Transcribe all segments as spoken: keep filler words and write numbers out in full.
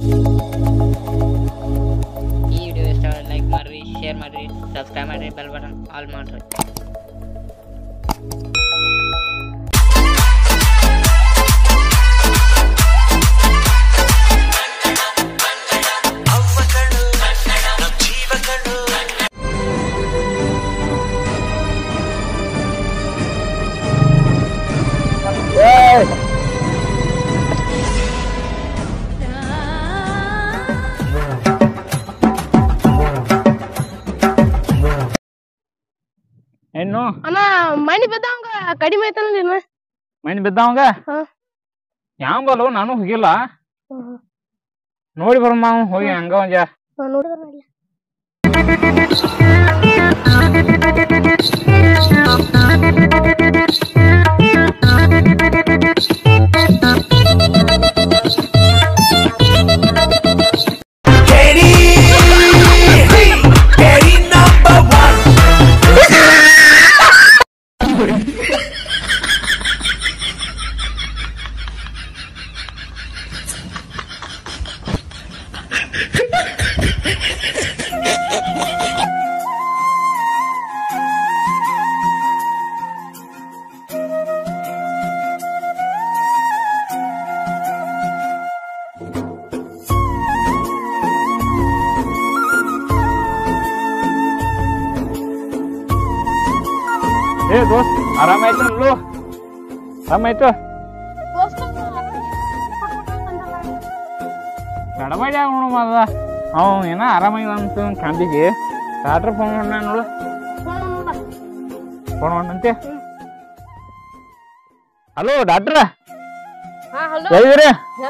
ಈ ವಿಡಿಯೋ ಇಷ್ಟ ಲೈಕ್ ಮಾಡ್ರಿ, ಶೇರ್ ಮಾಡ್ರಿ, ಸಬ್ಸ್ಕ್ರೈಬ್ ಮಾಡ್ರಿ, ಬೆಲ್ ಬಟನ್ ಆಲ್ ಮಾಡ್ರಿ. ಏನು ಅಣ್ಣ ಮಣ್ಣಿ ಬಿದ್ದಾವಂಗ ಕಡಿಮೆ ಐತಲ್ಲ ನೀನು ಮಣ್ಣಿ ಬಿದ್ದಾವಂಗ ಯಾಂಬಲು ನಾನು ಹೋಗಿಲ್ಲ ನೋಡಿ ಬರಮ್ಮ ಹೋಗಿ ಹಂಗ ಒಂಜ ನೋಡಿದ್ರ ಏ ದೋಸ್ತ್ ಆರಾಮಾಯ್ತು ನಲ್ಲು ಆರಾಮಾಯ್ತು ಕಡಬಾಡಿ ನೋಡು ಮದ ಅವ ಏನ ಆರಾಮಾಗಿ ಅಂತ ಕಾಂತಿಗೆ ಡಾಕ್ಟ್ರ್ ಫೋನ್ ಮಾಡ ನೋಡು ಫೋನ್ ಮಾಡಂತೆ. ಹಲೋ ಡಾಕ್ಟ್ರ ಹೇಳಿದ್ರಿ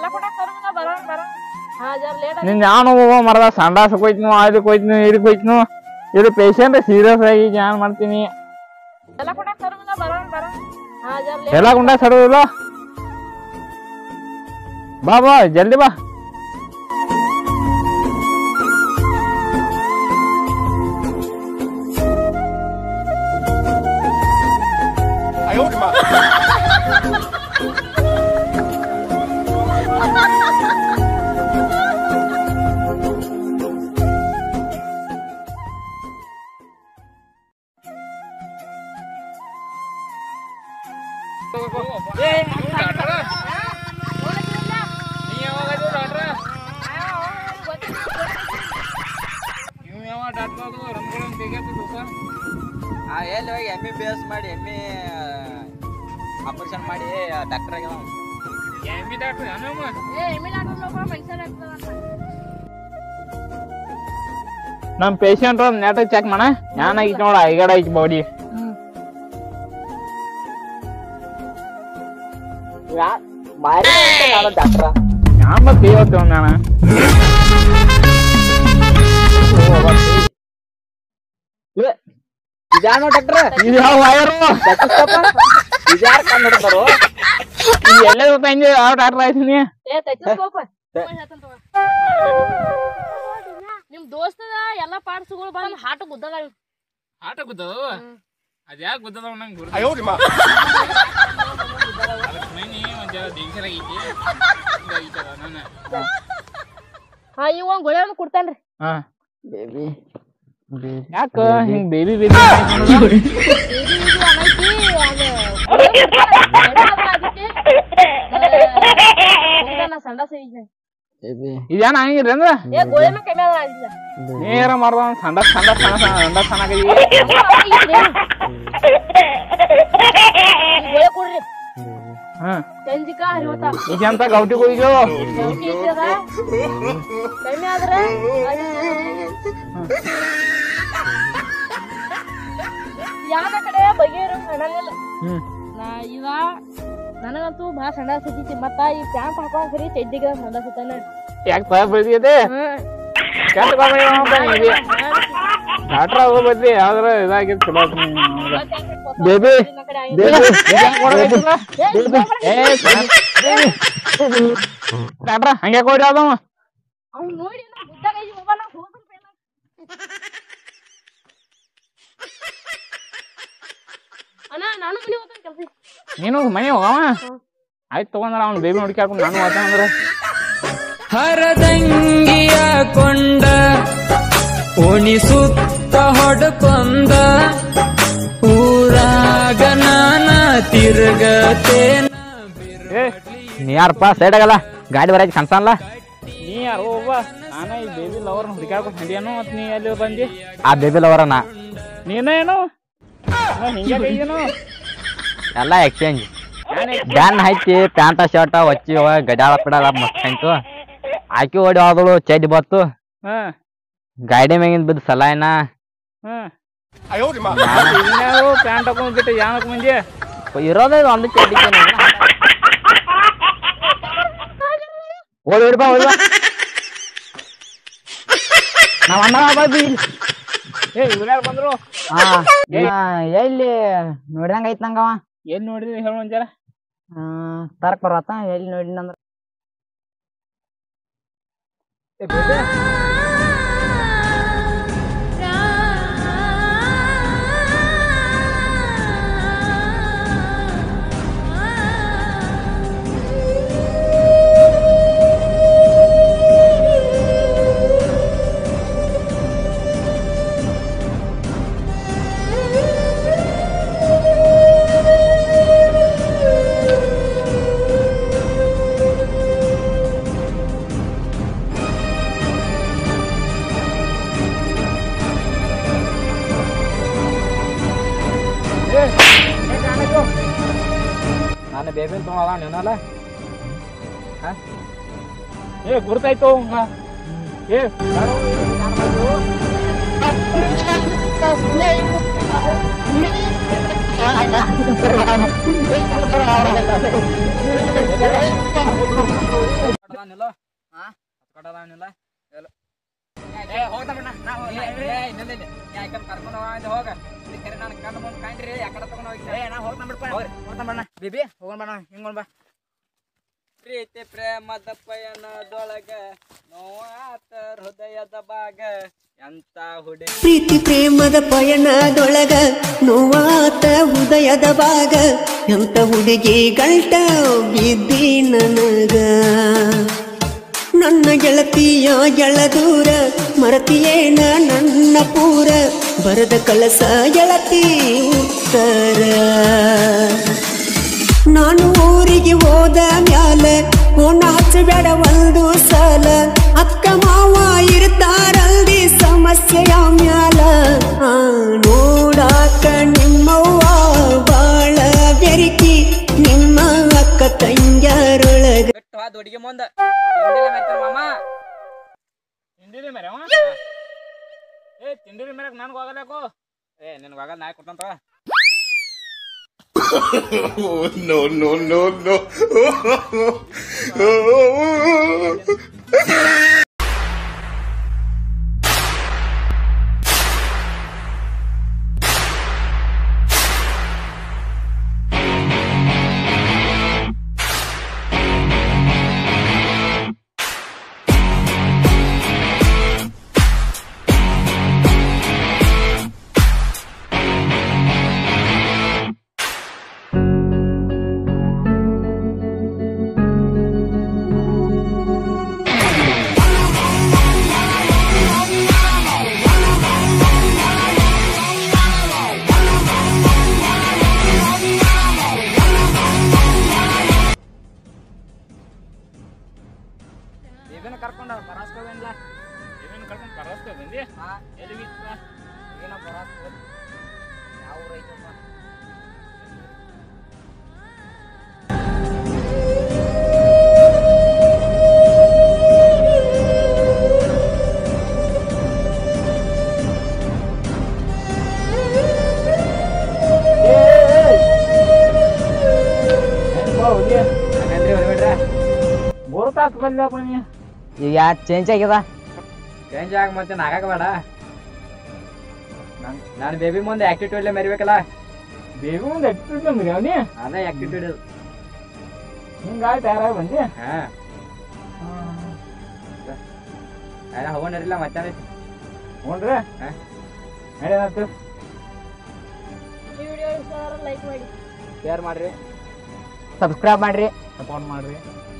ನಿನ್ ಯಾವ ಹೋಗೋ ಮರದ ಸಂಡಾಸ ಹೋಯ್ತನು ಅದಕ್ಕೆ ಹೋಯ್ತನು ಇದಕ್ಕೆ ಹೋಯ್ತನು ಇದು ಪೇಷಂಟ್ ಸೀರಿಯಸ್ ಆಗಿ ಜಾನ್ ಮಾಡ್ತೀನಿ ಎಲ್ಲ ಗುಂಡ ಸರೋದಿಲ್ಲ ಬಾ ಬಾ ಜಲ್ದಿ ಬಾ. ಎಲ್ಲಿ ಹೋಗಿ ಎಮ್ಮೆ ಬೇಸ್ ಮಾಡಿ ಎಮ್ಮೆ ಆಪರೇಷನ್ ಮಾಡಿ ಡಾಕ್ಟರ್ ಆಗ್ಯಾವ. ನಮ್ ಪೇಷಂಟ್ ನೆಟ್ ಚೆಕ್ ಮಾಡ ನಾನು ಐತಿ ನೋಡ ಐಗಡ ಐತಿ ಬಾಡಿ ಡಾಕ್ಟ್ರ ಯಾವ ಇವತ್ತು ನಾನು ಇದ್ಯಾನೋ ಡಾಕ್ಟ್ರ ಇದು ಯಾವ ವೈರು ಇದ್ಯಾರು ಕಂಡು ಹಿಡ್ತಾರೋ ಎಲ್ಲ ತಂಗಿ ಯಾವ ಡಾಕ್ಟರ್ ಆಯ್ತೀನಿ ನಿಮ್ ದೋಸ್ತದ ಎಲ್ಲಾ ಪಾರ್ಟ್ಸ್ಗಳು ಬಂದ್ ಹಾಟ ಗುದ್ದದ ಆಟ ಗುದ್ದದ ಅದ ಯಾಕೆ ಗುದ್ದದ ನಂಗೆ ಗುರು ಹಾ ಇವ ಒಂದ್ ಗೊಳೆಯನ್ನು ಕೊಡ್ತಾನ್ರಿ. ಹಾ ಬೇಬಿ ಯಾಕ ಹಿಂಗ್ ಬೇಬಿ ಬೇಬಿ ಇದೇನ ಹಂಗಿರಿ ಅಂದ್ರ ನೇರ ಮಾಡ್ದ ಸಂಡ ಸಂಡ ಸಂಡ ಸಣ್ಣ ಈಗ ಅಂತ ಗೌಟಿ ಹೋಗ್ಯೋ ಯಾರ ಕಡೆ ಬಗೆಯಿರೋ ನಡಂಗಿಲ್ಲ ನಾ ಇವ ನನಗಂತೂ ಭಾಳ ಸಂಡ ಸಿಗ್ತೈತಿ ಮತ್ತ ಈ ಪ್ಯಾಂಟ್ ಹಾಕೊಂಡ್ ಸರಿ ಚಡ್ಡಿಗೆ ಸಂಡ ಸಿಗ್ತಾನೆ ಯಾಕೆ ಭಯ ಬೆಳ್ದಿದೆ ಡಾಕ್ಟ್ರ ಹೋಗ್ಬದ್ರಿ ಯಾವ್ದಾರ ಇದಾಗಿರ್ ಚಲೋ ಬೇಬಿ ಡಾಕ್ಟ್ರ ಹಂಗ್ಯಾಕ ಹೋಗ್ರಿ ಅದವ ಅವ್ನು ನೋಡಿ ಗುದ್ದಾಗ ಮೊಬೈಲ್ ಅಣ್ಣ ನಾನು ಮನೆ ಹೋಗ್ತಾನೆ ಕೆಲಸ ನೀನು ಮನೆ ಹೋಗವ ಆಯ್ತು ತಗೊಂಡ್ರ ಅವ್ನು ಬೇಬಿ ಹುಡುಕಿ ಹಾಕೊಂಡು ನಾನು ಹೋಗ್ತಾನ ಅಂದ್ರ ಹರದಂಗಿಯ ಕೊಂಡ ಓಣಿಸುತ್ತ ಹೊಡಕೊಂದ ಊರಾಗ ನಾನ ತಿರುಗತೇನ. ಏ ನೀ ಯಾರಪ್ಪ ಸೈಡ್ ಆಗಲ್ಲ ಗಾಡಿ ಬರಾಯ್ತು ಕನ್ಸಲ್ಲ. ನೀ ಯಾರು ಒಬ್ಬ ನಾನ ಈ ಬೇಬಿ ಲವರ್ ಹುಡುಕಾಡ್ಕೊಂಡು ಹಿಡಿಯೋನು ಮತ್ ನೀ ಅಲ್ಲಿ ಬಂದಿ. ಆ ಬೇಬಿ ಲವರನ ನೀನೇನು ಹಿಂಗೆ ಕೈಯೇನು ಎಲ್ಲ ಎಕ್ಸ್ಚೇಂಜ್ ಬ್ಯಾನ್ ಹಾಕಿ ಪ್ಯಾಂಟ ಶರ್ಟ ಹೊಚ್ಚಿ ಗಡ್ಯಾಳ ಪಿಡಾಳ ಮಸ್ತ್ ಕಾಯ್ತು. ಆಕಿ ಓಡಿ ಹೋದಳು ಚಡ್ಡಿ ಬತ್ತು ಹಾ ಗಾಡಿ ಮ್ಯಾಗಿಂದ ಬಿದ್ದು ಸಲಾಯ್ನ ಹ್ಮ್ ಪ್ಯಾಂಟ್ ಹಾಕೊಂಡ್ ಬಿಟ್ಟು ಯಾನಕ್ ಮಂದಿ ಇರೋದೇ ಒಂದು ಚಡ್ಡಿ ಓಡಿ ಓಡಿಬಾ ಓಡಿಬಾ ನಾವ್ ಅಣ್ಣ ಬಾಬಿ. ಏ ಇವ್ರ್ಯಾರು ಬಂದ್ರು? ಹಾ ಎಲ್ಲಿ ನೋಡಿದಂಗ ಐತ್ ನಂಗವ. ಎಲ್ಲಿ ನೋಡಿದ್ರಿ ಹೇಳು ಒಂಜಾರ. ಹ್ಮ್ ತರಕ್ ಬರತ್ತ ಎಲ್ಲಿ ನೋಡಿನಂದ್ರ ನಾನು ಬೇಬಿನ್ ತೊಗೊಳ ನೀನಲ್ಲ. ಏ ಗುರ್ತಾಯ್ತು ಏ ಬೇಬಿ ಹೋಗೋಣ ಹಿಂಗೋಣ ಬಾ. ಪ್ರೀತಿ ಪ್ರೇಮದ ಪಯಣದೊಳಗ ನೋವಾತ ಹೃದಯದ ಭಾಗ ಎಂತ ಹುಡುಗಿ. ಪ್ರೀತಿ ಪ್ರೇಮದ ಪಯಣದೊಳಗ ನೋವಾತ ಹೃದಯದ ಭಾಗ ಎಂತ ಹುಡುಗಿ ಗಂಟ ಬಿದ್ದಿ ನನಗ. ನನ್ನ ಗೆಳತಿಯ ಗೆಳದೂರ ಮರತಿಯೇನ ನನ್ನ ಪೂರ ಬರದ ಕಳಸ ಗೆಳತಿ ಉತ್ತರ. ನಾನು ಊರಿಗೆ ಹೋದ ಮ್ಯಾಲ ಓಣಾಚಬೇಡ ಒಂದು ಸಲ ಅಕ್ಕ ಮಾವ ಇರ್ತಾರಲ್ದಿ ಸಮಸ್ಯೆಯ ಮ್ಯಾಲ. ನೋಡಾಕ ನಿಮ್ಮವ್ವ ಬಾಳ ಬೆರಿಕಿ ನಿಮ್ಮ ಅಕ್ಕ ತಂಗ್ಯಾರೊಳಗ. ಬಿಟ್ಟು ಹೋದ ಹುಡುಗಿ ಮುಂದ ಮಾಮ ತಿಂಡಿರಿ ಮೇರೆ ಏ ತಿಂಡಿರಿ ಮೇರಕ್ ನನ್ಗೆ ಹೋಗಲೇಕು. ಏ ನಿನ್ಗೆ ಹೋಗಲ್ಲ ನಾಯಿ ಕೊಟ್ಟಂತ. no, no, no, no. ಬೇಬಿನ ಕರ್ಕೊಂಡು ಬರಾಸ್ಕೋವೇನ್ಲ ಬೇಬಿನ ಕರ್ಕೊಂಡು ಬರಾಸ್ಕೋ ಬಂದಿ. ಎಲ್ಲಿಗಿತ್ತು ಏನೋ ಬರಾಸ್ಕೋ ಯಾವ ಊರೈತಪ್ಪ. ಮೂರು ತಾಸು ಬಂದ್ಯಪ್ಪ ನೀ. ಈಗ ಯಾರು ಚೇಂಜ್ ಆಗ್ಯದ ಚೇಂಜ್ ಆಗ ಮತ್ತೆ ನಾಗಾಕ ಬೇಡ. ನಾನು ಬೇಬಿ ಮುಂದೆ ಆಕ್ಟಿಟ್ಯೂಡ್ ಮೆರಿಬೇಕಲ್ಲ. ಬೇಬಿ ಮುಂದೆ ಎಕ್ಸ್ಟ್ರೀಟ್ ಬಂದ್ರಿ ಅವನಿ ಅದೇ ಆಕ್ಟಿಟ್ಯೂಡ್. ಹಿಂಗಾಗಿ ತಯಾರಾಗಿ ಬಂದಿ. ಹಾ ಹೋಗೋಣಿರಲಿಲ್ಲ ಮತ್ತೆ ನೋಡ್ರಿ ಹೇಳೇನಾಯ್ತು. ಈ ವಿಡಿಯೋ ಇಷ್ಟ ಲೈಕ್ ಮಾಡಿ ಶೇರ್ ಮಾಡ್ರಿ ಸಬ್ಸ್ಕ್ರೈಬ್ ಮಾಡ್ರಿ ಸಪೋರ್ಟ್ ಮಾಡ್ರಿ.